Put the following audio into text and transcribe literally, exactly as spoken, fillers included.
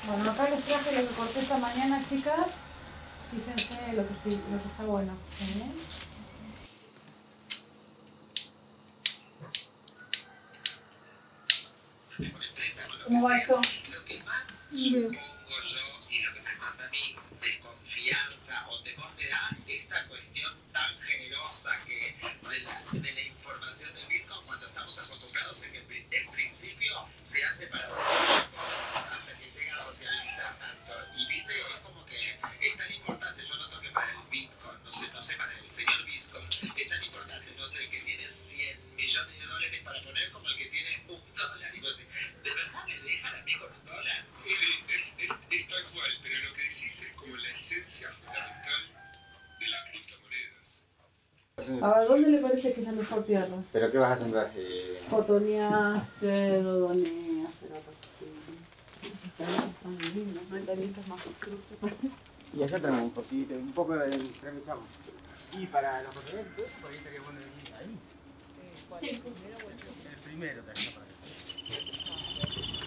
Bueno, acá les traje lo que corté esta mañana, chicas. Fíjense lo que, sí, lo que está bueno. ¿Eh? ¿Cómo va eso? Lo que más supongo yo y lo que me pasa a mí, desconfianza o temor me da esta cuestión tan generosa que de la, de la información del Bitcoin cuando estamos acostumbrados a que en principio se hace para un poco hasta que llega a socializar tanto. Y viste, es como que es tan importante, yo noto que para el Bitcoin, no sé, no sé, para el señor Bitcoin, es tan importante, no sé, el que tiene cien millones de dólares para poner como el que tiene un dólar. Y vos decís, ¿de verdad me dejan a mí con un dólar? Sí, es, es, es tal cual, pero lo que decís es como la esencia fundamental de las criptomonedas. A ver, ¿dónde le parece que es la mejor tierra? ¿Pero qué vas a sembrar? Eh... Cotoneaste, rodoneas, son lindos, no hay tanitos más oscuros. Y allá tenemos un poquito, un poco de remixamos. Y para los cotoneros, por ahí estaría bueno venir ahí. ¿Cuál? ¿El primero? El primero, también para acá.